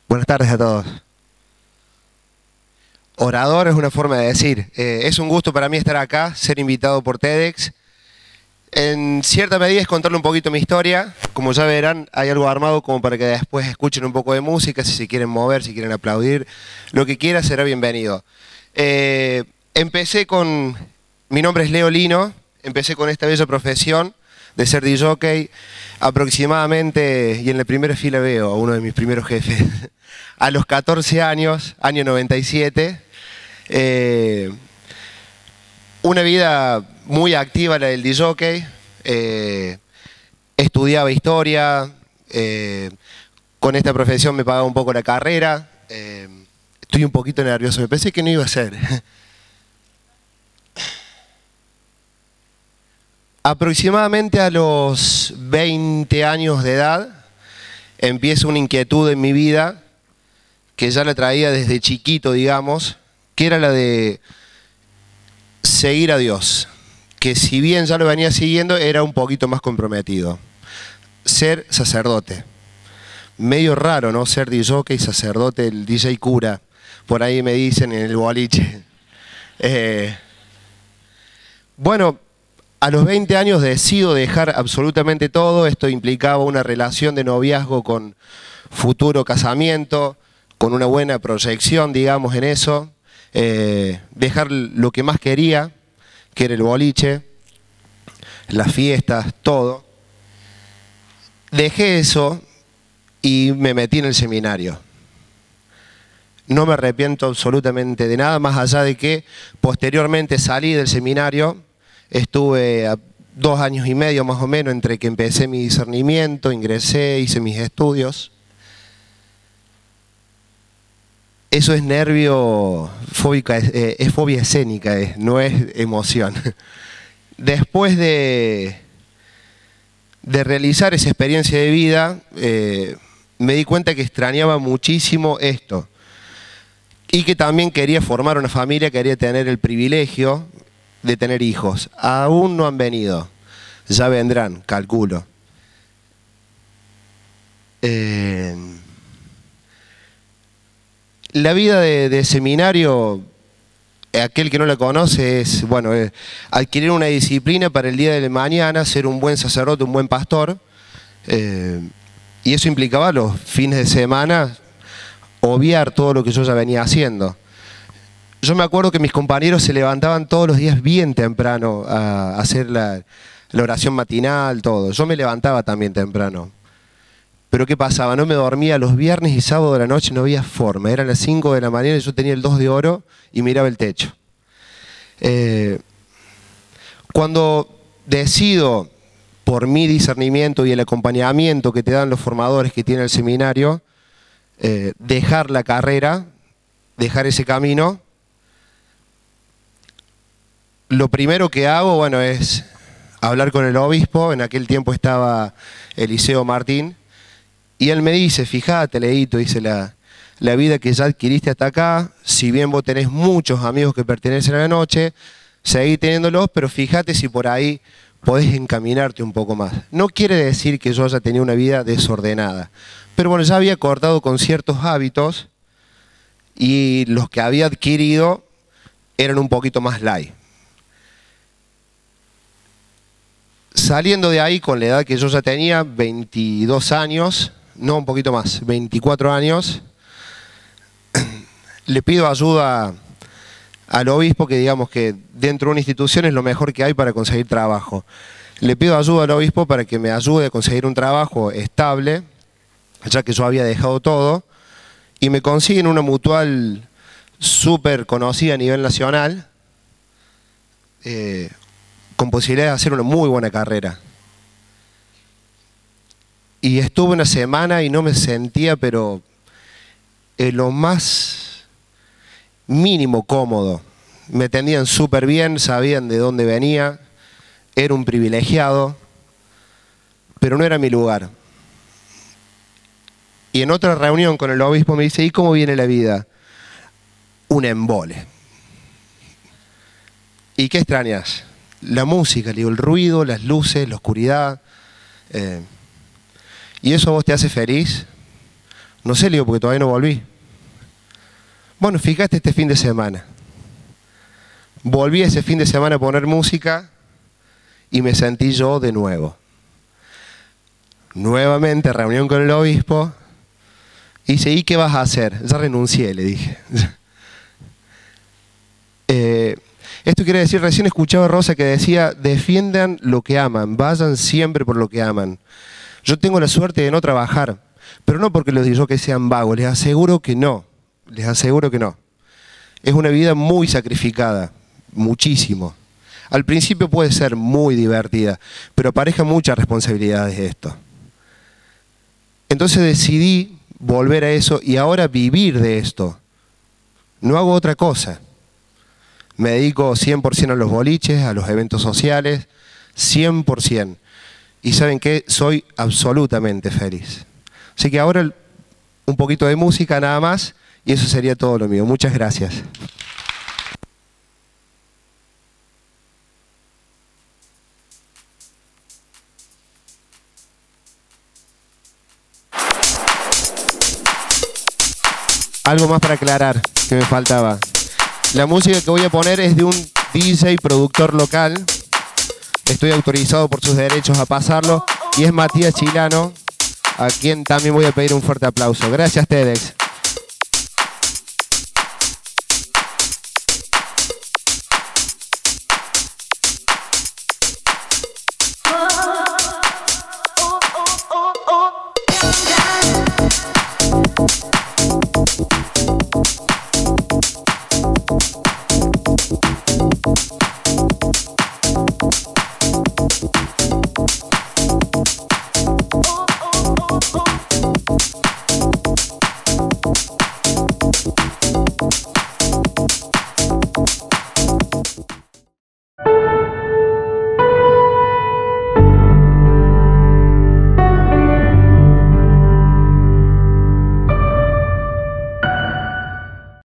Buenas tardes a todos. Orador es una forma de decir. Es un gusto para mí estar acá, ser invitado por TEDx. En cierta medida es contarle un poquito mi historia. Como ya verán, hay algo armado como para que después escuchen un poco de música, si se quieren mover, si quieren aplaudir, lo que quiera será bienvenido. Mi nombre es Leo Lino, empecé con esta bella profesión de ser DJ aproximadamente, y en la primera fila veo a uno de mis primeros jefes, a los 14 años, año 97. Una vida muy activa la del DJ, estudiaba historia, con esta profesión me pagaba un poco la carrera, estoy un poquito nervioso, me pensé que no iba a ser. Aproximadamente a los 20 años de edad empieza una inquietud en mi vida que ya la traía desde chiquito, digamos, que era la de seguir a Dios, que si bien ya lo venía siguiendo, era un poquito más comprometido. Ser sacerdote. Medio raro, ¿no? Ser DJ y sacerdote, el DJ cura, por ahí me dicen en el boliche. Bueno, a los 20 años decido dejar absolutamente todo. Esto implicaba una relación de noviazgo con futuro casamiento, con una buena proyección, digamos, en eso. Dejar lo que más quería, que era el boliche, las fiestas, todo. Dejé eso y me metí en el seminario. No me arrepiento absolutamente de nada, más allá de que posteriormente salí del seminario. Estuve 2 años y medio más o menos entre que empecé mi discernimiento, ingresé, hice mis estudios. Eso es nervio fóbica, es fobia escénica, no es emoción. Después de realizar esa experiencia de vida, me di cuenta que extrañaba muchísimo esto. Y que también quería formar una familia, quería tener el privilegio de tener hijos. Aún no han venido, ya vendrán, calculo. La vida de seminario, aquel que no la conoce, es bueno, adquirir una disciplina para el día de mañana, ser un buen sacerdote, un buen pastor, y eso implicaba los fines de semana obviar todo lo que yo ya venía haciendo. Yo me acuerdo que mis compañeros se levantaban todos los días bien temprano a hacer la oración matinal, todo. Yo me levantaba también temprano. Pero ¿qué pasaba? No me dormía los viernes y sábado de la noche, no había forma. Eran las 5 de la mañana y yo tenía el 2 de oro y miraba el techo. Cuando decido, por mi discernimiento y el acompañamiento que te dan los formadores que tiene el seminario, dejar la carrera, dejar ese camino, lo primero que hago, bueno, es hablar con el obispo. En aquel tiempo estaba Eliseo Martín, y él me dice, fíjate, Leito, dice, la vida que ya adquiriste hasta acá, si bien vos tenés muchos amigos que pertenecen a la noche, seguí teniéndolos, pero fíjate si por ahí podés encaminarte un poco más. No quiere decir que yo haya tenido una vida desordenada, pero bueno, ya había cortado con ciertos hábitos y los que había adquirido eran un poquito más light. Saliendo de ahí con la edad que yo ya tenía, 22 años, no, un poquito más, 24 años, le pido ayuda al obispo, que digamos que dentro de una institución es lo mejor que hay para conseguir trabajo. Le pido ayuda al obispo para que me ayude a conseguir un trabajo estable, ya que yo había dejado todo, y me consiguen una mutual súper conocida a nivel nacional, con posibilidad de hacer una muy buena carrera. Y estuve una semana y no me sentía, pero lo más mínimo cómodo. Me atendían súper bien, sabían de dónde venía, era un privilegiado, pero no era mi lugar. Y en otra reunión con el obispo me dice, ¿y cómo viene la vida? Un embole. ¿Y qué extrañas? La música, le digo, el ruido, las luces, la oscuridad. ¿Y eso a vos te hace feliz? No sé, le digo, porque todavía no volví. Bueno, fíjate este fin de semana. Volví ese fin de semana a poner música y me sentí yo de nuevo. Nuevamente, reunión con el obispo. Y dice, ¿y qué vas a hacer? Ya renuncié, le dije. Esto quiere decir, recién escuchaba a Rosa que decía, defiendan lo que aman, vayan siempre por lo que aman. Yo tengo la suerte de no trabajar, pero no porque los digo que sean vagos, les aseguro que no, les aseguro que no. Es una vida muy sacrificada, muchísimo. Al principio puede ser muy divertida, pero aparejan muchas responsabilidades de esto. Entonces decidí volver a eso y ahora vivir de esto. No hago otra cosa. Me dedico 100% a los boliches, a los eventos sociales, 100%. Y ¿saben qué? Soy absolutamente feliz. Así que ahora un poquito de música nada más y eso sería todo lo mío. Muchas gracias. Algo más para aclarar que me faltaba. La música que voy a poner es de un DJ productor local. Estoy autorizado por sus derechos a pasarlo. Y es Matías Chilano, a quien también voy a pedir un fuerte aplauso. Gracias, TEDx.